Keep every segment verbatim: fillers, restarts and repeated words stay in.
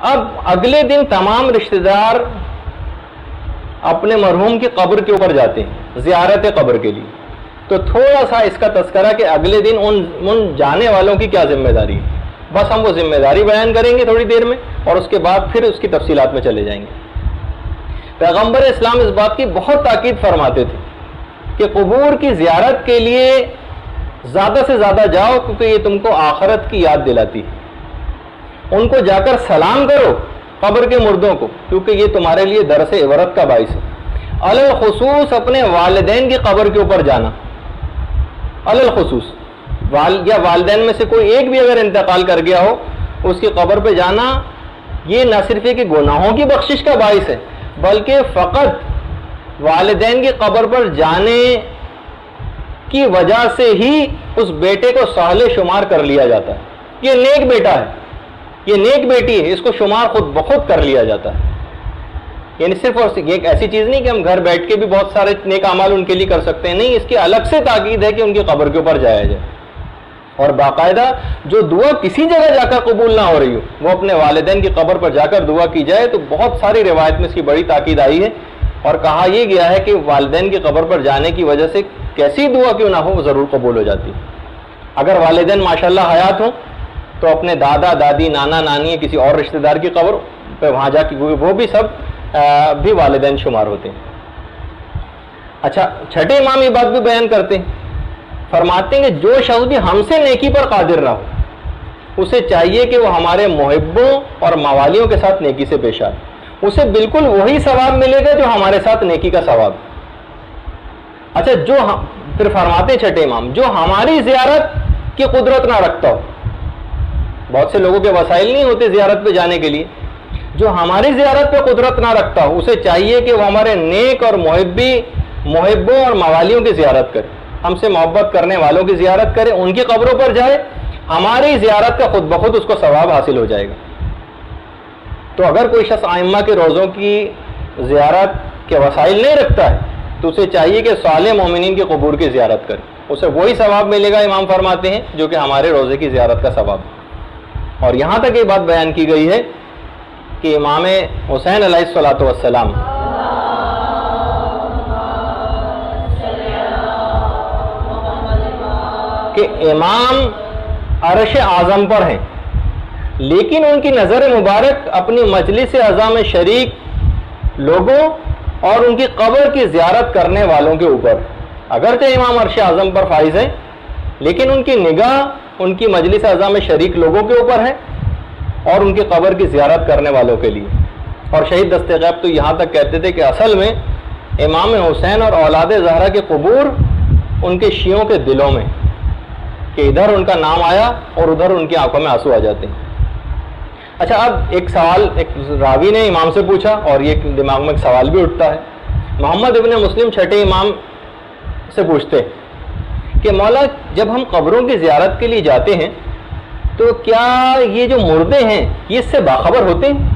اب اگلے دن تمام رشتہ دار اپنے مرحوم کی قبر کے اوپر جاتے ہیں زیارت قبر کے لیے. تو تھوڑا سا اس کا تذکرہ کہ اگلے دن ان ان جانے والوں کی کیا ذمہ داری ہے. بس ہم وہ ذمہ داری بیان کریں گے تھوڑی دیر میں اور اس کے بعد پھر اس کی تفصیلات میں چلے جائیں گے. پیغمبر اسلام اس بات کی بہت تاکید فرماتے تھے کہ قبور کی زیارت کے لیے زیادہ سے زیادہ جاؤ کیونکہ یہ تم کو آخرت کی یاد دلاتی ہے. ان کو جا کر سلام کرو قبر کے مردوں کو کیونکہ یہ تمہارے لیے درس عبرت کا باعث ہے. الخصوص اپنے والدین کی قبر کے اوپر جانا الخصوص وال یا والدین میں سے کوئی ایک بھی اگر انتقال کر گیا ہو اس کی قبر پہ جانا یہ نہ صرف کہ گناہوں کی بخشش کا باعث ہے بلکہ فقط والدین کی قبر پر جانے کی وجہ سے ہی اس بیٹے کو صالح شمار کر لیا جاتا ہے. یہ نیک بیٹا ہے, یہ نیک بیٹی ہے, اس کو شمار خود بخود کر لیا جاتا ہے. یعنی صرف اور یہ ایک ایسی چیز نہیں کہ ہم گھر بیٹھ کے بھی بہت سارے نیک اعمال ان کے لیے کر سکتے ہیں, نہیں, اس کی الگ سے تاکید ہے کہ ان کی قبر کے اوپر جایا جائے. اور باقاعدہ جو دعا کسی جگہ جا کر قبول نہ ہو رہی ہو وہ اپنے والدین کی قبر پر جا کر دعا کی جائے. تو بہت ساری روایت میں اس کی بڑی تاکید آئی ہے اور کہا یہ گیا ہے کہ والدین کی قبر پر جانے کی وجہ سے کیسی دعا کیوں نہ ہو وہ ضرور قبول ہو جاتی. اگر والدین ماشاءاللہ حیات ہوں تو اپنے دادا دادی نانا نانی کسی اور رشتہ دار کی قبر پہ وہاں جا کے وہ بھی سب بھی والدین شمار ہوتے ہیں. اچھا, چھٹے امام یہ بات بھی بیان کرتے ہیں, فرماتے ہیں کہ جو شخص بھی ہم سے نیکی پر قادر نہ ہو اسے چاہیے کہ وہ ہمارے محبوں اور موالیوں کے ساتھ نیکی سے پیش آئے. اسے بالکل وہی ثواب ملے گا جو ہمارے ساتھ نیکی کا ثواب. اچھا, جو ہم پھر فرماتے ہیں چھٹے امام جو ہماری زیارت کی قدرت نہ رکھتا ہو, بہت سے لوگوں کے وسائل نہیں ہوتے زیارت پہ جانے کے لیے, جو ہماری زیارت پہ قدرت نہ رکھتا ہو اسے چاہیے کہ وہ ہمارے نیک اور محبی محبوں اور موالیوں کی زیارت کرے, ہم سے محبت کرنے والوں کی زیارت کرے, ان کی قبروں پر جائے, ہماری زیارت کا خود بخود اس کو ثواب حاصل ہو جائے گا. تو اگر کوئی شخص ائمہ کے روضوں کی زیارت کے وسائل نہیں رکھتا ہے تو اسے چاہیے کہ صالح مومنین کی قبور کی زیارت کرے, اسے وہی ثواب ملے گا امام فرماتے ہیں جو کہ ہمارے روزے کی زیارت کا ثواب. اور یہاں تک یہ بات بیان کی گئی ہے کہ امام حسین علیہ الصلوۃ والسلام کہ امام عرش اعظم پر ہیں لیکن ان کی نظر مبارک اپنی مجلس اعضاء میں شریک لوگوں اور ان کی قبر کی زیارت کرنے والوں کے اوپر. اگرچہ امام عرش اعظم پر فائز ہیں لیکن ان کی نگاہ ان کی مجلس اعضاء میں شریک لوگوں کے اوپر ہے اور ان کی قبر کی زیارت کرنے والوں کے لیے. اور شہید دست غیب تو یہاں تک کہتے تھے کہ اصل میں امام حسین اور اولاد زہرا کے قبور ان کے شیعوں کے دلوں میں, کہ ادھر ان کا نام آیا اور ادھر ان کی آنکھوں میں آنسو آ جاتے ہیں. اچھا, اب ایک سوال ایک راوی نے امام سے پوچھا اور یہ دماغ میں ایک سوال بھی اٹھتا ہے. محمد ابن مسلم چھٹے امام سے پوچھتے کہ مولا جب ہم قبروں کی زیارت کے لیے جاتے ہیں تو کیا یہ جو مردے ہیں یہ اس سے باخبر ہوتے ہیں؟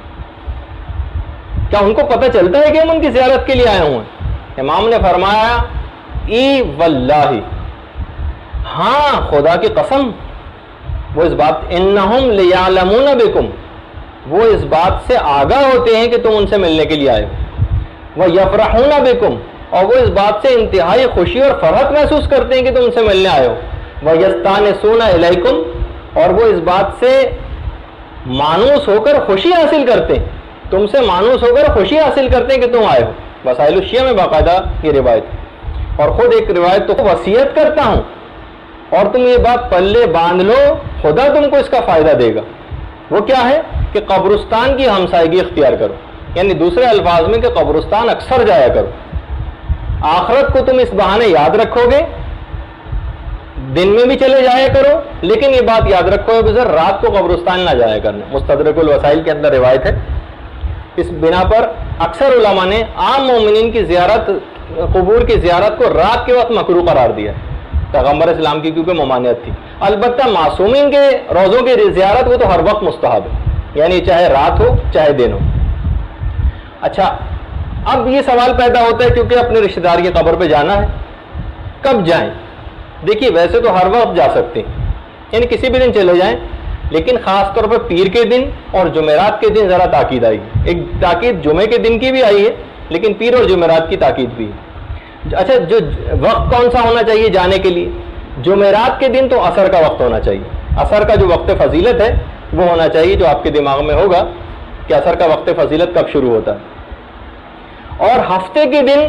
کیا ان کو پتہ چلتا ہے کہ ہم ان کی زیارت کے لیے آئے ہوئے ہیں؟ امام نے فرمایا ای واللہ, ہاں خدا کی قسم, وہ اس بات انہم لیعلمون بکم, وہ اس بات سے آگاہ ہوتے ہیں کہ تم ان سے ملنے کے لیے آئے ہو. وَيَفْرَحُونَ بِكُمْ, اور وہ اس بات سے انتہائی خوشی اور فرحت محسوس کرتے ہیں کہ تم ان سے ملنے آئے ہو. وَيَسْتَانِسُونَ إِلَيْكُمْ, اور وہ اس بات سے مانوس ہو کر خوشی حاصل کرتے ہیں, تم سے مانوس ہو کر خوشی حاصل کرتے ہیں کہ تم آئے ہو. وسائل الشیعہ میں باقاعدہ یہ روایت, اور خود ایک روایت تو وصیت کرتا ہوں اور تم یہ بات پلے باندھ لو, خدا تم کو اس کا فائدہ دے گا. وہ کیا ہے کہ قبرستان کی ہمسائیگی اختیار کرو, یعنی دوسرے الفاظ میں کہ قبرستان اکثر جایا کرو. آخرت کو تم اس بہانے یاد رکھو گے, دن میں بھی چلے جایا کرو, لیکن یہ بات یاد رکھو بزر رات کو قبرستان نہ جایا کرنا. مستدرک الوسائل کے اندر روایت ہے. اس بنا پر اکثر علماء نے عام مومنین کی زیارت, قبور کی زیارت کو رات کے وقت مکروہ قرار دیا, پیغمبر اسلام کی کیونکہ ممانعت تھی. البتہ معصومین کے روزوں کی زیارت وہ تو ہر وقت مستحب ہے, یعنی چاہے رات ہو چاہے دن ہو. اچھا, اب یہ سوال پیدا ہوتا ہے کیونکہ اپنے رشتہ دار کی قبر پہ جانا ہے, کب جائیں؟ دیکھیے ویسے تو ہر وقت جا سکتے ہیں, یعنی کسی بھی دن چلے جائیں, لیکن خاص طور پر پیر کے دن اور جمعرات کے دن ذرا تاکید آئی. ایک تاکید جمعے کے دن کی بھی آئی ہے لیکن پیر اور جمعرات کی تاکید بھی ہے. اچھا جو وقت کون سا ہونا چاہیے جانے کے لیے؟ جمعرات کے دن تو عصر کا وقت ہونا چاہیے. عصر کا جو وقت فضیلت ہے وہ ہونا چاہیے، جو آپ کے دماغ میں ہوگا کہ عصر کا وقت فضیلت کب شروع ہوتا ہے. اور ہفتے کے دن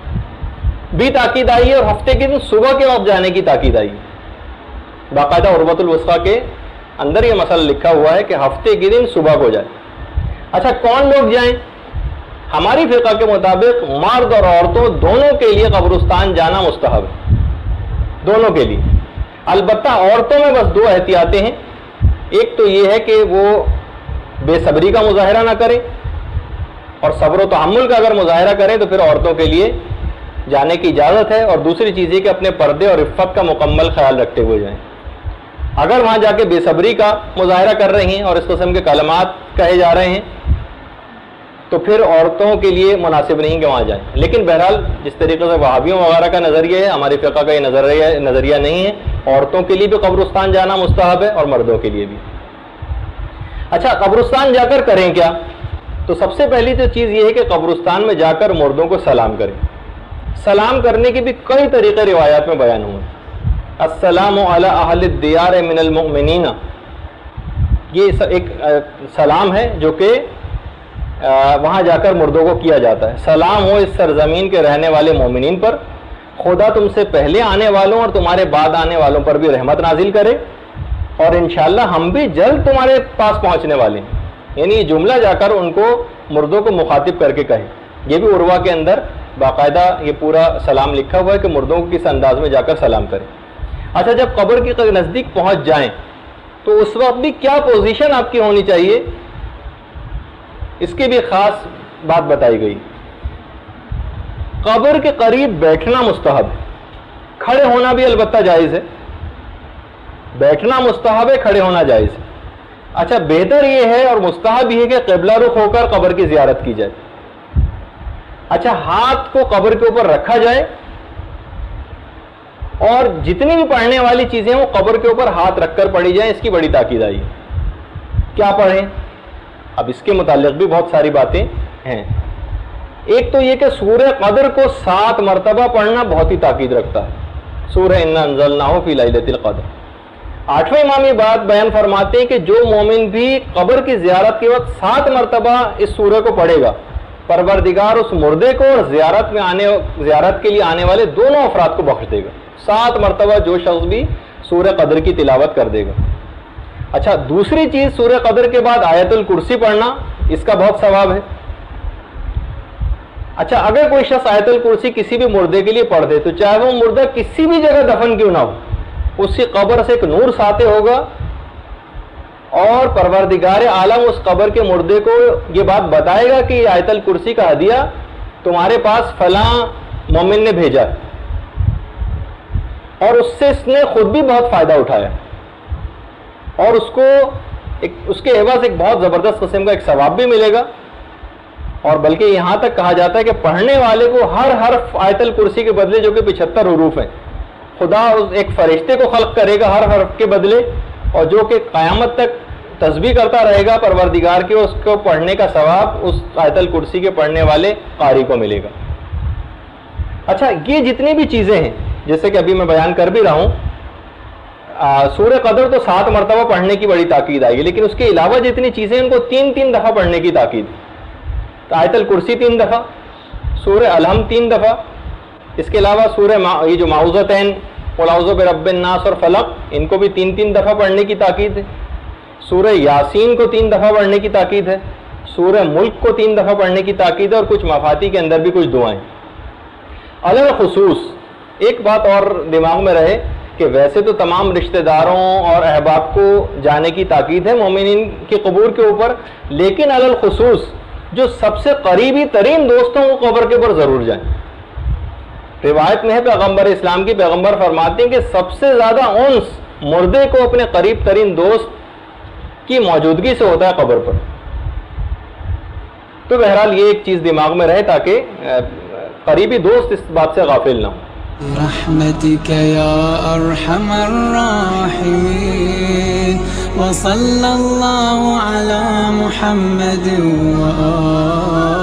بھی تاکید آئی ہے اور ہفتے کے دن صبح کے وقت جانے کی تاکید آئی ہے. باقاعدہ عروۃ الوثقیٰ کے اندر یہ مسئلہ لکھا ہوا ہے کہ ہفتے کے دن صبح کو جائے. اچھا کون لوگ جائیں؟ ہماری فقہ کے مطابق مرد اور عورتوں دونوں کے لیے قبرستان جانا مستحب ہے، دونوں کے لیے. البتہ عورتوں میں بس دو احتیاطیں ہیں. ایک تو یہ ہے کہ وہ بے صبری کا مظاہرہ نہ کریں، اور صبر و تحمل کا اگر مظاہرہ کریں تو پھر عورتوں کے لیے جانے کی اجازت ہے. اور دوسری چیز یہ کہ اپنے پردے اور عفت کا مکمل خیال رکھتے ہوئے جائیں. اگر وہاں جا کے بے صبری کا مظاہرہ کر رہی ہیں اور اس قسم کے کلمات کہے جا رہے ہیں تو پھر عورتوں کے لیے مناسب نہیں کہ وہاں جائیں. لیکن بہرحال جس طریقے سے وہابیوں وغیرہ کا نظریہ ہے، ہماری فقہ کا یہ نظریہ نظریہ نہیں ہے. عورتوں کے لیے بھی قبرستان جانا مستحب ہے اور مردوں کے لیے بھی. اچھا قبرستان جا کر کریں کیا؟ تو سب سے پہلی تو چیز یہ ہے کہ قبرستان میں جا کر مردوں کو سلام کریں. سلام کرنے کے بھی کئی طریقے روایات میں بیان ہوئے. السلام علی اہل الدیار من المؤمنین، یہ ایک سلام ہے جو کہ وہاں جا کر مردوں کو کیا جاتا ہے. سلام ہو اس سرزمین کے رہنے والے مومنین پر، خدا تم سے پہلے آنے والوں اور تمہارے بعد آنے والوں پر بھی رحمت نازل کرے، اور انشاءاللہ ہم بھی جلد تمہارے پاس پہنچنے والے ہیں. یعنی یہ جملہ جا کر ان کو مردوں کو مخاطب کر کے کہے. یہ بھی عروہ کے اندر باقاعدہ یہ پورا سلام لکھا ہوا ہے کہ مردوں کو کس انداز میں جا کر سلام کریں. اچھا جب قبر کے نزدیک پہنچ جائیں تو اس وقت بھی کیا پوزیشن آپ کی ہونی چاہیے، اس کی بھی خاص بات بتائی گئی. قبر کے قریب بیٹھنا مستحب ہے، کھڑے ہونا بھی البتہ جائز ہے. بیٹھنا مستحب ہے، کھڑے ہونا جائز ہے. اچھا بہتر یہ ہے اور مستحب یہ ہے کہ قبلہ رخ ہو کر قبر کی زیارت کی جائے. اچھا ہاتھ کو قبر کے اوپر رکھا جائے اور جتنی بھی پڑھنے والی چیزیں وہ قبر کے اوپر ہاتھ رکھ کر پڑھی جائیں. اس کی بڑی تاکید آئی. کیا پڑھیں؟ اب اس کے متعلق بھی بہت ساری باتیں ہیں. ایک تو یہ کہ سورہ قدر کو سات مرتبہ پڑھنا بہت ہی تاکید رکھتا ہے. سورہ انا انزلناہ فی لیلۃ القدر. آٹھویں امام یہ بات بیان فرماتے ہیں کہ جو مومن بھی قبر کی زیارت کے وقت سات مرتبہ اس سورہ کو پڑھے گا، پروردگار اس مردے کو اور زیارت میں آنے زیارت کے لیے آنے والے دونوں افراد کو بخش دے گا. سات مرتبہ جو شخص بھی سورہ قدر کی تلاوت کر دے گا. اچھا دوسری چیز سورہ قدر کے بعد آیت الکرسی پڑھنا، اس کا بہت ثواب ہے. اچھا اگر کوئی شخص آیت الکرسی کسی بھی مردے کے لیے پڑھ دے تو چاہے وہ مردہ کسی بھی جگہ دفن کیوں نہ ہو، اس کی قبر سے ایک نور ساطع ہوگا اور پروردگار عالم اس قبر کے مردے کو یہ بات بتائے گا کہ یہ آیت الکرسی کا ہدیہ تمہارے پاس فلاں مومن نے بھیجا اور اس سے اس نے خود بھی بہت فائدہ اٹھایا اور اس کو ایک اس کے عوض ایک بہت زبردست قسم کا ایک ثواب بھی ملے گا. اور بلکہ یہاں تک کہا جاتا ہے کہ پڑھنے والے کو ہر حرف آیت الکرسی کے بدلے جو کہ پچہتر حروف ہیں، خدا ایک فرشتے کو خلق کرے گا ہر حرف کے بدلے، اور جو کہ قیامت تک تسبیح کرتا رہے گا پروردگار کے، اس کو پڑھنے کا ثواب اس آیت الکرسی کے پڑھنے والے قاری کو ملے گا. اچھا یہ جتنی بھی چیزیں ہیں جیسے کہ ابھی میں بیان کر بھی رہا ہوں، سورہ قدر تو سات مرتبہ پڑھنے کی بڑی تاکید آئی ہے، لیکن اس کے علاوہ جتنی چیزیں ان کو تین تین دفعہ پڑھنے کی تاکید. آیت الکرسی تین دفعہ، سورہ الحمد تین دفعہ، اس کے علاوہ سورہ یہ جو معوذتین قل اعوذ برب الناس اور فلق، ان کو بھی تین تین دفعہ پڑھنے کی تاکید ہے. سورہ یاسین کو تین دفعہ پڑھنے کی تاکید ہے. سورہ ملک کو تین دفعہ پڑھنے کی تاکید ہے، اور کچھ مفاتی کے اندر بھی کچھ دعائیں. علی خصوص ایک بات اور دماغ میں رہے کہ ویسے تو تمام رشتہ داروں اور احباب کو جانے کی تاکید ہے مومنین کی قبور کے اوپر، لیکن علی الخصوص جو سب سے قریبی ترین دوستوں کو قبر کے اوپر ضرور جائیں. روایت میں ہے پیغمبر اسلام کی، پیغمبر فرماتے ہیں کہ سب سے زیادہ انس مردے کو اپنے قریب ترین دوست کی موجودگی سے ہوتا ہے قبر پر. تو بہرحال یہ ایک چیز دماغ میں رہے تاکہ قریبی دوست اس بات سے غافل نہ ہو. برحمتك يا أرحم الراحمين وصلى الله على محمد وآله